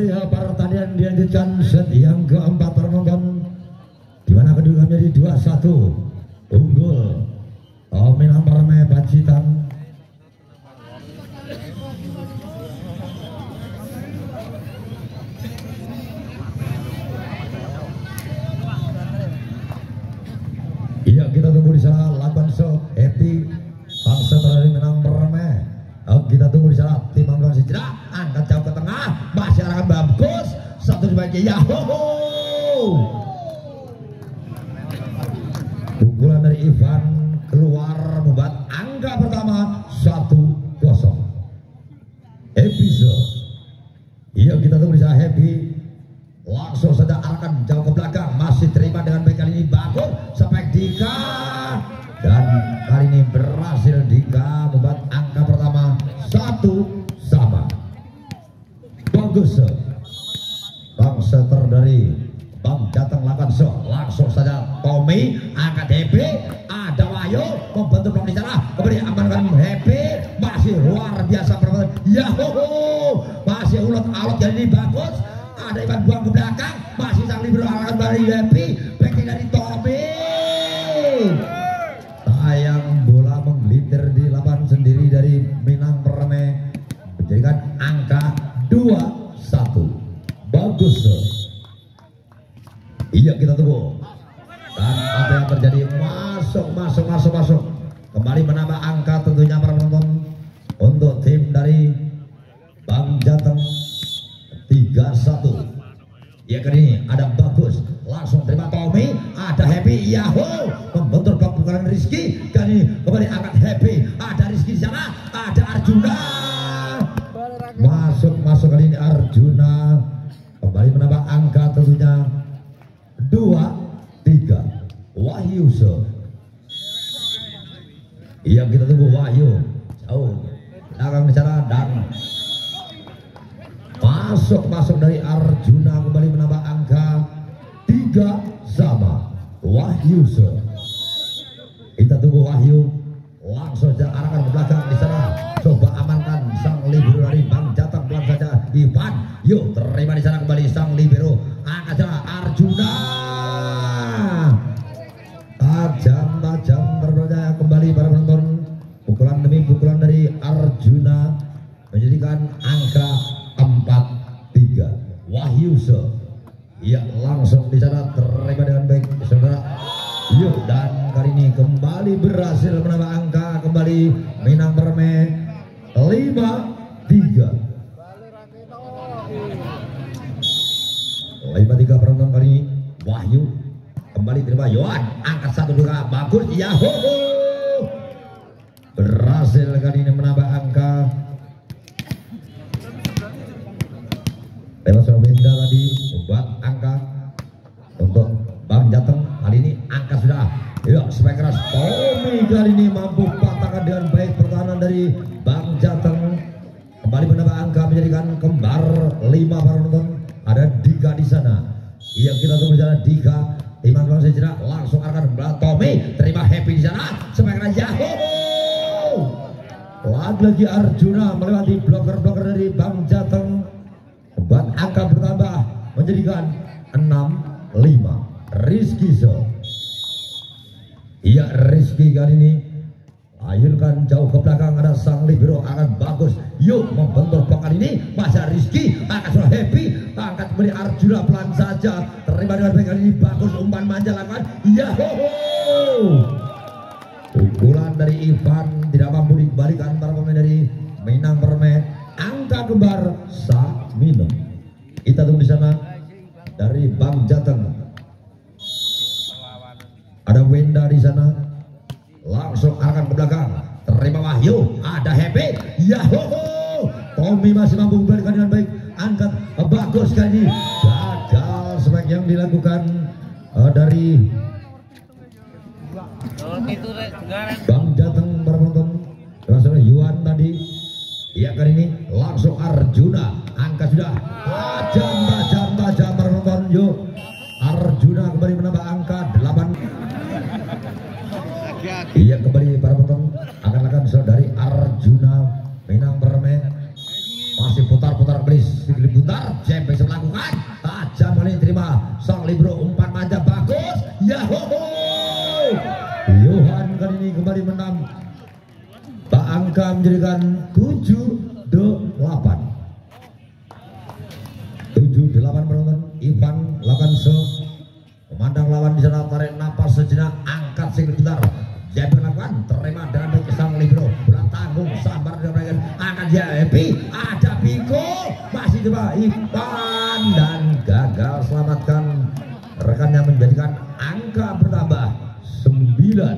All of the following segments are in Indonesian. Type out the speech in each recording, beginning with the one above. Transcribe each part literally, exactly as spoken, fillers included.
kembali pertandingan dilanjutkan set yang keempat penonton, di mana kedudukannya di dua satu unggul oh, Minang Permai Pacitan. Iya, kita tunggu di sana lakukan show happy bangsa dari Minang Permai. Oh, kita tunggu di sana tim Angkatan Sejera angkat jauh ke tengah, masih akan bagus satu dibagi Yahoo. Pukulan dari Ivan keluar membuat angka pertama satu kosong. Episode. Iya, kita tunggu di sana happy. Langsung saja arahkan jauh ke belakang, masih terima dengan baik kali ini bagus sampai Dika, dan kali ini berhasil Dika membuat angka pertama satu sama. Bagus Bang Setter dari Bang Jateng lakukan so, langsung saja Tommy angkat Happy, ada Wahyu membentuk blok di sana, kembali amankan Happy, masih luar biasa permainan Yahoo, masih ulet alot jadi ini bagus. Ada Ivan buang ke belakang, masih sang libero akan dari Happy, backing dari Tommy. Sayang bola menggelintir di lapangan sendiri dari Minang Permai, menjadikan angka dua satu. Bagus tuh. Iya, kita tunggu. Dan apa yang terjadi? Masuk, masuk, masuk, masuk. Kembali menambah angka tentunya para penonton untuk tim dari Bang Jateng. Tiga satu. Ya, kali ini ada bagus, langsung terima Tommy, ada Happy Yahoo membentur blok pukulan Rizky, kali ini kembali angkat Happy, ada Rizky di sana, ada Arjuna masuk masuk kali ini Arjuna kembali menambah angka tentunya dua tiga. Wahyu so. Iya, kita tunggu Wahyu jauh belakang di sana dan masuk masuk dari Arjuna kembali menambah angka tiga sama. Wahyu so. Kita tunggu Wahyu, langsung saja arahkan ke belakang di sana, coba amankan sang libero dari Bang Jateng, pelan saja Ivan, yuk terima di sana kembali sang libero, angkat sana Arjuna, tajam tajam berbeda kembali para penonton, pukulan demi pukulan dari Arjuna menjadikan angka empat tiga. Wahyu so. Ya, langsung di sana terima dengan baik saudara. Yuk, dan kali ini kembali berhasil menambah angka kembali Minang Permai lima tiga. lima tiga penonton kali ini. Wahyu kembali terima Yohan, angkat satu juga bagus Yahoo. Berhasil kali ini menambah angka. Lewat Surabaya tadi membuat angka untuk Bang Jateng, kali ini angka sudah. Yuk, spek keras Tommy kali ini mampu patahkan dengan baik pertahanan dari Bang Jateng, kembali menambah angka menjadikan kembar lima para penonton. Ada Dika di sana. Iya, kita tunggu di sana Dika. Iman Bang Sejera langsung akan Tommy terima Happy di sana. Spek keras Yahoo. Lagi-lagi Arjuna melewati bloker-bloker dari Bang Jateng, buat angka bertambah menjadikan enam lima. Rizky so. Iya, Rizky kali ini ayunkan jauh ke belakang, ada sang libero akan bagus. Yuk, membentur blok kali ini masih Rizky, angkat sudah Happy, angkat kembali Arjuna pelan saja, terima dengan baik kali ini bagus, umpan manja lakukan Yahoo. Pukulan dari Ivan tidak mampu dikembalikan para pemain dari Minang Permai, angka kembar sa minum. Kita tunggu di sana dari Bang Jateng. Ada Wenda di sana, langsung akan ke belakang, terima Wahyu, ada Happy Yahoo. Tommy masih mampu membalikan dengan baik, angkat bagus kali ini, gagal spek yang dilakukan uh, dari Bang Jateng para penonton. Termasuk Yuan tadi. Iya, kali ini langsung Arjuna, angka sudah tajam tajam tajam para penonton. Yuk, Arjuna kembali menambah angka delapan. Iya, kembali para penonton akan akan dari Arjuna Minang Permai, masih putar-putar gelis, sedikit putar Jempek melakukan tajam kali ini terima sang libero umpan manja bagus. Yahoho. Yohan kali ini kembali menang. Pak angka menjadikan tujuh delapan. tujuh delapan penonton. Ivan lakukan se. Memandang lawan di sana, tarik napas sejenak, angkat single bentar. Jempek lakukan terima dengan baik sang libero. Bola tanggung sabar dengan mereka. Angkat dia happy. Ada Piko. Masih coba Ivan dan gagal selamatkan rekannya menjadikan angka bertambah sembilan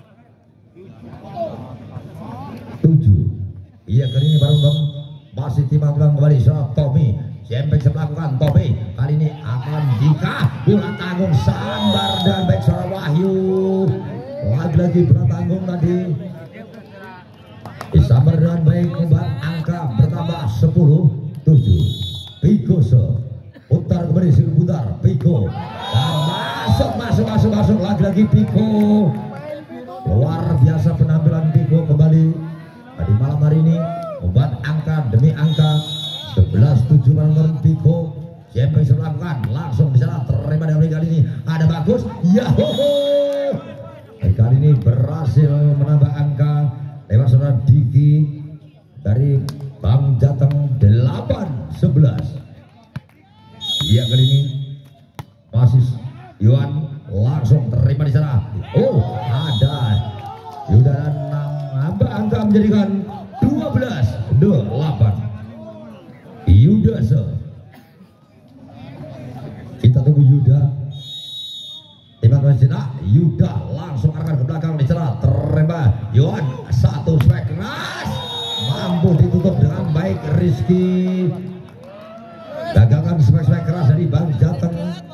tujuh. Iya kali ini baru masih timbang-timbang kembali seorang Tommy. Jempek melakukan Tommy kali ini akan jika bola tanggung sambar dan baik seorang Wahyu. Lagi-lagi bola tanggung tadi disambar dengan baik membuat angka bertambah sepuluh tujuh. Piko se putar kembali si putar Piko dan masuk masuk masuk masuk lagi-lagi Piko. Luar biasa penampilan Piko kembali di malam hari ini membuat angka demi angka sebelas tujuh menonton Piko. Jempek melakukan langsung di sana terima dari kali ini ada bagus. Yahoho. Kali ini berhasil menambah angka lewat saudara Diki dari Bang Jateng delapan sebelas. Iya kali ini masih Yuan langsung terima di sana. Oh ada Yuda dan nambah angka menjadikan dua belas delapan. Yuda se. Kita tunggu Yuda. Timbang Cina, Yuda langsung arahkan ke belakang di sana terima Yohan satu spek keras mampu ditutup dengan baik Rizky. Gagalkan spek-spek keras dari Bang Jateng.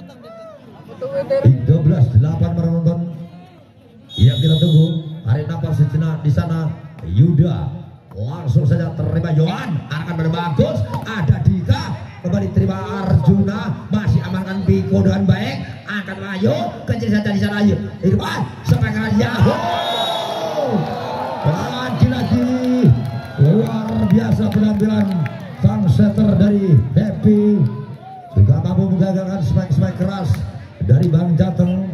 Tiga belas delapan menonton. Iya kita tunggu tarik napas sejenak di sana. Yuda langsung saja terima Yohan arahkan pada bagus. Ada Dika kembali terima Arjuna masih amankan Piko dengan baik. Angkat Ayo kecil saja di sana Ayo Irfan sepakat Yahoo. Lagi-lagi luar biasa penampilan sang setter dari Happy, juga mampu menggagalkan spike-spike keras dari Bang Jateng.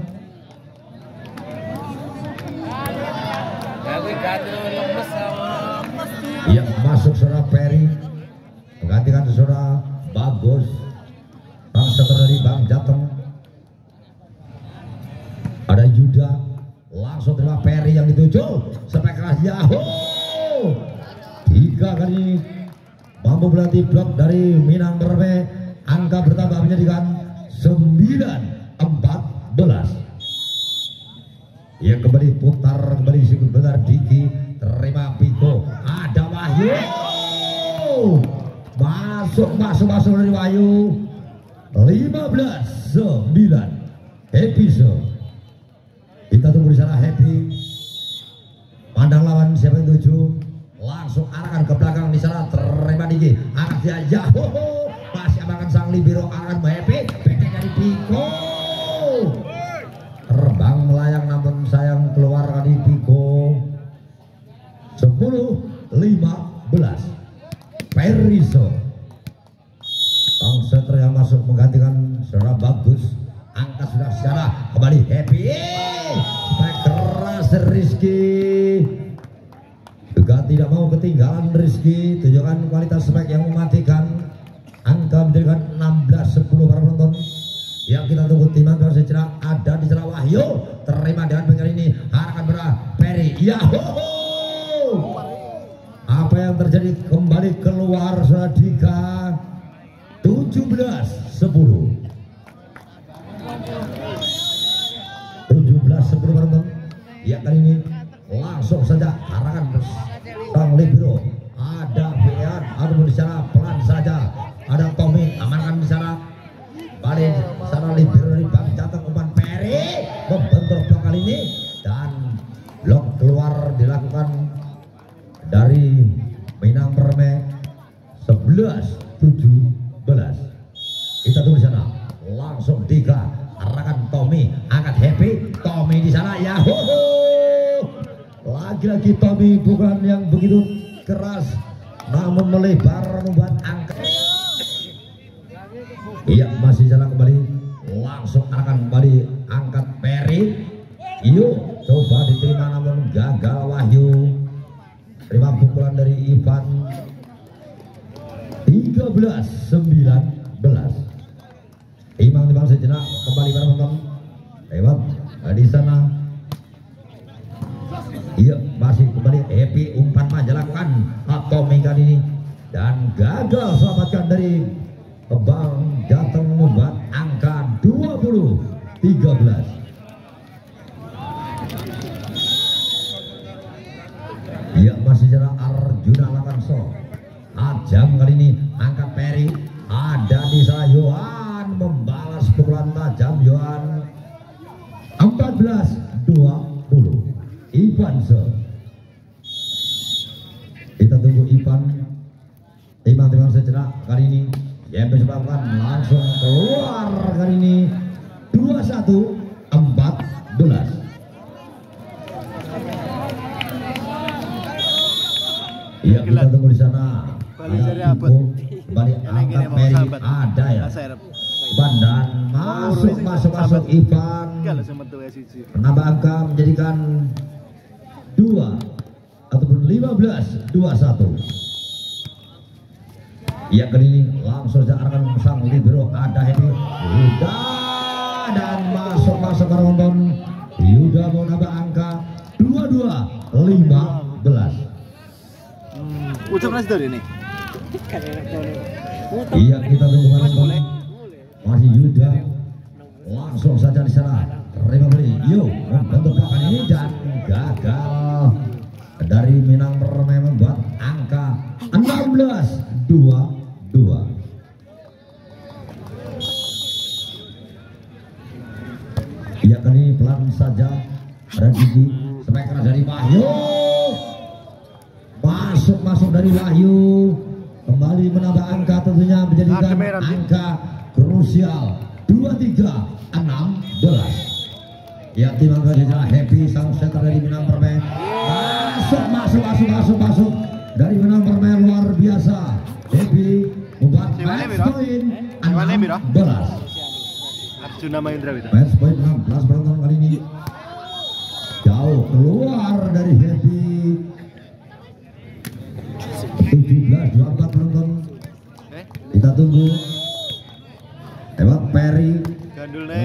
Iya masuk saudara Perry menggantikan saudara Bagus sang setter dari Bang Jateng. Ada Yuda langsung terima Perry yang dituju sampai keras Yahoo. Tiga kali ini mampu berlatih blok dari Minang Berme. Angka bertambah menjadikan sembilan empat belas. Yang kembali putar kembali sikut benar Diki terima Piko. Ada Wahyu masuk masuk masuk dari Wahyu. Lima belas sembilan. Happy show. Kita tunggu di sana Happy. Pandang lawan siapa yang tuju. Langsung arahkan ke belakang di sana terima Diki. Angkat dia Yahoo. Masih amankan sang libero arahkan Happy. Pendek dari Piko. Terbang melayang namun sayang keluar kali Piko. Sepuluh lima belas. Periso. Sang setter yang masuk menggantikan secara bagus. Angka sudah secara kembali Happy. Spek keras Rizky juga tidak mau ketinggalan Rizky. Tunjukkan kualitas spek yang mematikan. Angka menjadikan enam belas sepuluh para penonton. Yang kita tunggu timang kalau secara ada di sana Wahyu terima dengan pengen ini arahkan berat Perry. Yahoo. Apa yang terjadi kembali keluar Sadika. Tujuh belas sepuluh. tujuh belas sepuluh penonton. Ya kali ini langsung saja arahkan sang libero. Ada Bian atau di sana pelan saja. Ada Tommy amankan di sana. Balik sana libero dari Bang Jateng umpan Perry membentur blok kali ini dan blok keluar dilakukan dari Minang Perme. Sebelas tujuh belas. Kita tunggu di sana. Langsung Dika arahkan Tommy, angkat Happy. Tommy di sana Yahoo. Lagi-lagi Tommy bukan yang begitu keras namun melebar membuat angka Iya, masih jalan kembali, langsung akan kembali angkat Peri. Yuk, coba diterima namun gagal Wahyu. Terima pukulan dari Ivan. tiga belas sembilan belas. Imang timbang sejenak kembali pada penonton. Lewat di sana. Iya, masih kembali Happy umpan manja lakukan atau minggat ini dan gagal selamatkan dari Bang Jateng membuat angka dua puluh tiga belas. Iya, masih jalan Arjuna Lakanso. Tajam kali ini angkat Peri. Ada di sana Yohan membalas pukulan tajam Yohan. empat belas dua puluh. Ivan so. Kita tunggu Ivan. Timang-timang sejenak kali ini. Yang disebabkan langsung keluar kali ini. dua puluh satu empat belas. Iya, kita tunggu di sana. Ada kembali angkat Peri, ada ya. Bandan masuk masuk masuk Ivan. Menambah angka menjadikan dua ataupun lima belas dua puluh satu. Iya, kali ini langsung saja akan sang libero ada Happy. Yuda dan masuk masuk ke nonton. Yuda mau nambah angka dua puluh dua lima belas. Ucap nasi dari ini. Iya, kita tunggu nonton. Masih Yuda langsung saja di sana. Terima beli. Yuk, membentuk pakan ini dan gagal dari Minang Permai membuat angka enam belas dua puluh dua. Iya, kali ini pelan saja ada gigi smacker dari Wahyu. Masuk masuk dari Wahyu, kembali menambah angka tentunya menjadikan angka krusial dua puluh tiga enam belas. Ya, timang kasih Happy sang setter dari Minang Permai. Masuk masuk masuk masuk masuk dari Minang Permai luar biasa. Happy membuat match point enam belas. Arjuna Mahendra itu. Match point enam belas penonton kali ini. Jauh keluar dari Happy. tujuh belas dua puluh empat penonton. Kita tunggu. Lewat Peri.